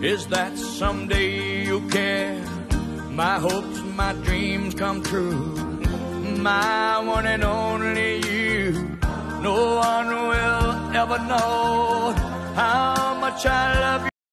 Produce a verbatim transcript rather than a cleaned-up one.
is that someday you'll care. My hopes, my dreams come true. My one and only you. No one will ever know